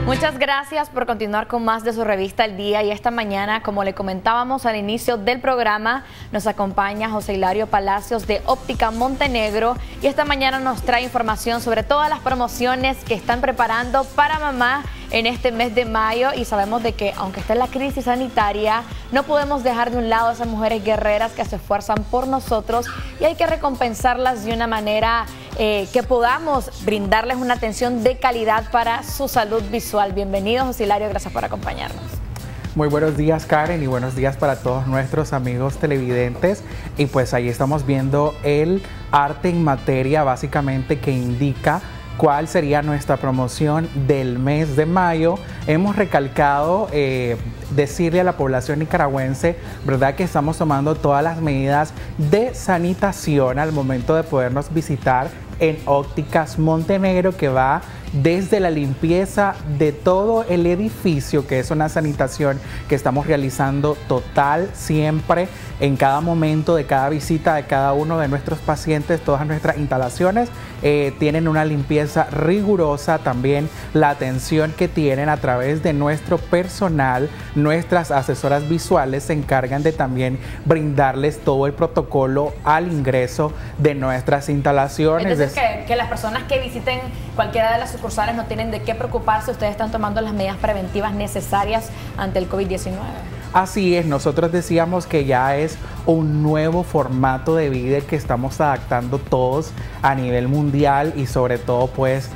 Muchas gracias por continuar con más de su revista El Día, y esta mañana, como le comentábamos al inicio del programa, nos acompaña José Hilario Palacios de Óptica Montenegro, y esta mañana nos trae información sobre todas las promociones que están preparando para mamá en este mes de mayo. Y sabemos de que aunque esté la crisis sanitaria, no podemos dejar de un lado a esas mujeres guerreras que se esfuerzan por nosotros, y hay que recompensarlas de una manera que podamos brindarles una atención de calidad para su salud visual. Bienvenido, José Hilario, gracias por acompañarnos. Muy buenos días, Karen, y buenos días para todos nuestros amigos televidentes. Y pues ahí estamos viendo el arte en materia, básicamente, que indica cuál sería nuestra promoción del mes de mayo. Hemos recalcado decirle a la población nicaragüense, ¿verdad?, que estamos tomando todas las medidas de sanitación al momento de podernos visitar en Ópticas Montenegro, que va desde la limpieza de todo el edificio, que es una sanitación que estamos realizando total siempre, en cada momento de cada visita de cada uno de nuestros pacientes. Todas nuestras instalaciones tienen una limpieza rigurosa. También la atención que tienen a través de nuestro personal, nuestras asesoras visuales se encargan de también brindarles todo el protocolo al ingreso de nuestras instalaciones. Entonces, que las personas que visiten cualquiera de las sucursales no tienen de qué preocuparse, ustedes están tomando las medidas preventivas necesarias ante el COVID-19. Así es, nosotros decíamos que ya es un nuevo formato de vida que estamos adaptando todos a nivel mundial, y sobre todo pues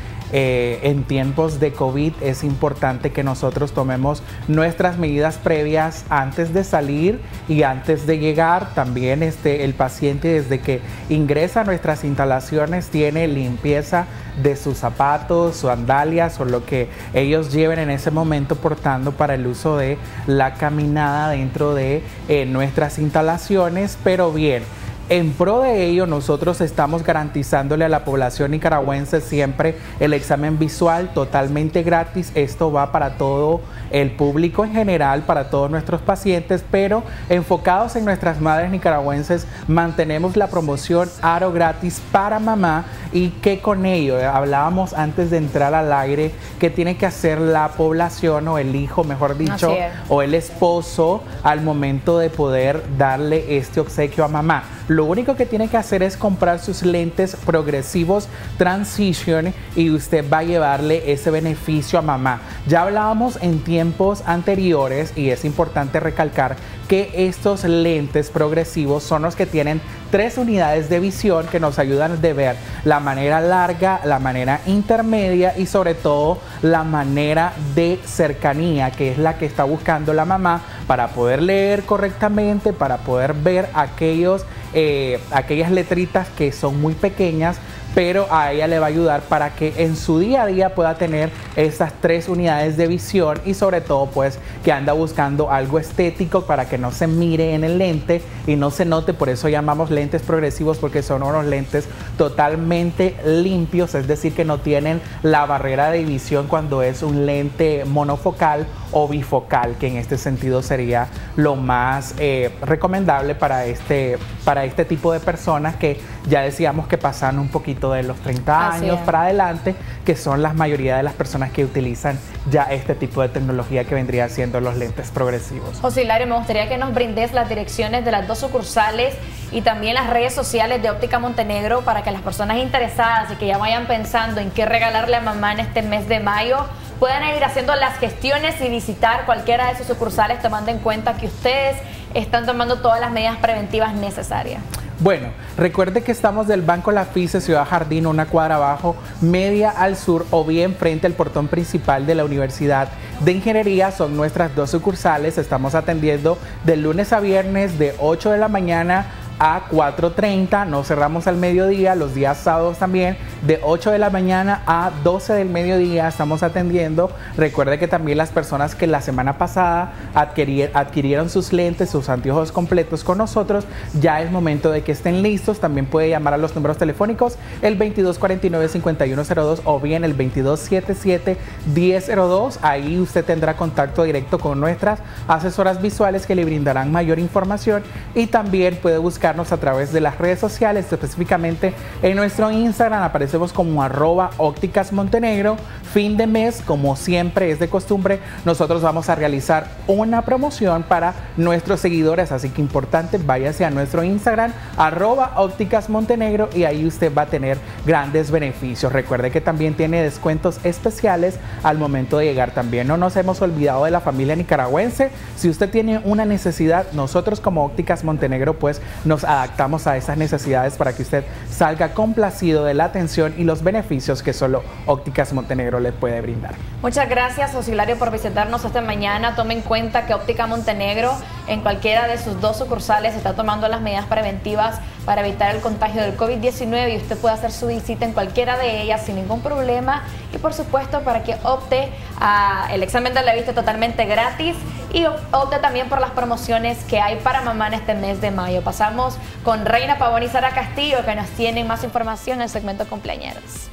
en tiempos de COVID es importante que nosotros tomemos nuestras medidas previas antes de salir y antes de llegar. También el paciente, desde que ingresa a nuestras instalaciones, tiene limpieza de sus zapatos, sandalias o lo que ellos lleven en ese momento portando para el uso de la caminada dentro de nuestras instalaciones. Pero bien, en pro de ello, nosotros estamos garantizándole a la población nicaragüense siempre el examen visual totalmente gratis. Esto va para todo el público en general, para todos nuestros pacientes, pero enfocados en nuestras madres nicaragüenses, mantenemos la promoción Aro gratis para mamá. Y que con ello, hablábamos antes de entrar al aire, que tiene que hacer la población, o el hijo, mejor dicho, o el esposo, al momento de poder darle este obsequio a mamá. Lo único que tiene que hacer es comprar sus lentes progresivos Transition, y usted va a llevarle ese beneficio a mamá. Ya hablábamos en tiempos anteriores, y es importante recalcar que estos lentes progresivos son los que tienen 3 unidades de visión que nos ayudan a ver la manera larga, la manera intermedia y sobre todo la manera de cercanía, que es la que está buscando la mamá para poder leer correctamente, para poder ver aquellas letritas que son muy pequeñas, pero a ella le va a ayudar para que en su día a día pueda tener estas 3 unidades de visión, y sobre todo pues que anda buscando algo estético para que no se mire en el lente y no se note. Por eso llamamos lentes progresivos, porque son unos lentes totalmente limpios, es decir, que no tienen la barrera de visión cuando es un lente monofocal o bifocal, que en este sentido sería lo más recomendable para este tipo de personas que ya decíamos que pasan un poquito de los 30 años para adelante, que son la mayoría de las personas que utilizan ya este tipo de tecnología que vendría siendo los lentes progresivos. José Hilario, me gustaría que nos brindes las direcciones de las 2 sucursales y también las redes sociales de Óptica Montenegro, para que las personas interesadas y que ya vayan pensando en qué regalarle a mamá en este mes de mayo puedan ir haciendo las gestiones y visitar cualquiera de sus sucursales, tomando en cuenta que ustedes están tomando todas las medidas preventivas necesarias. Bueno, recuerde que estamos del Banco Lafice, Ciudad Jardín, una cuadra abajo, media al sur, o bien frente al portón principal de la Universidad de Ingeniería. Son nuestras 2 sucursales. Estamos atendiendo de lunes a viernes de 8 de la mañana a 4:30, no cerramos al mediodía. Los días sábados también de 8 de la mañana a 12 del mediodía estamos atendiendo. Recuerde que también las personas que la semana pasada adquirieron sus lentes, sus anteojos completos con nosotros, ya es momento de que estén listos. También puede llamar a los números telefónicos, el 2249-5102 o bien el 2277-1002. Ahí usted tendrá contacto directo con nuestras asesoras visuales que le brindarán mayor información, y también puede buscar buscarnos a través de las redes sociales, específicamente en nuestro Instagram aparecemos como @ópticasmontenegro. Fin de mes, como siempre es de costumbre, nosotros vamos a realizar una promoción para nuestros seguidores, así que importante, váyase a nuestro Instagram @ópticasmontenegro y ahí usted va a tener grandes beneficios. Recuerde que también tiene descuentos especiales al momento de llegar. También no nos hemos olvidado de la familia nicaragüense. Si usted tiene una necesidad, nosotros como Ópticas Montenegro pues nos adaptamos a esas necesidades para que usted salga complacido de la atención y los beneficios que solo Ópticas Montenegro le puede brindar. Muchas gracias, José Hilario, por visitarnos esta mañana. Tome en cuenta que Óptica Montenegro en cualquiera de sus 2 sucursales está tomando las medidas preventivas para evitar el contagio del COVID-19 y usted puede hacer su visita en cualquiera de ellas sin ningún problema y por supuesto para que opte a el examen de la vista totalmente gratis y opte también por las promociones que hay para mamá en este mes de mayo. Pasamos con Reina Pavón y Sara Castillo, que nos tienen más información en el segmento cumpleañeros.